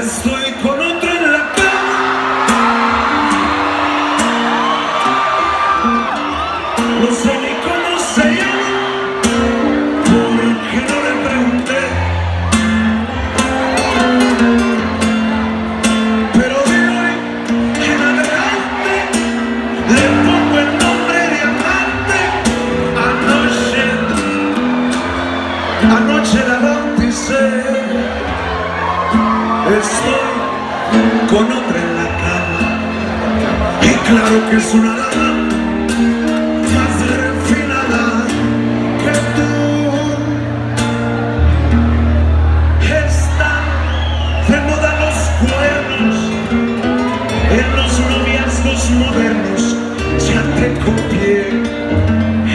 Estoy con otro en la cama. No sé ni cómo se llama, porque no le pregunté. Pero de hoy en adelante le pongo el nombre de amante. Anoche la bauticé. Estoy con otra en la cama, y claro que es una dama.